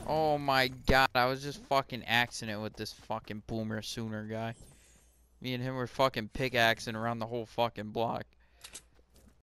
Oh my god, I was just fucking axing it with this fucking boomer sooner guy. Me and him were fucking pickaxing around the whole fucking block.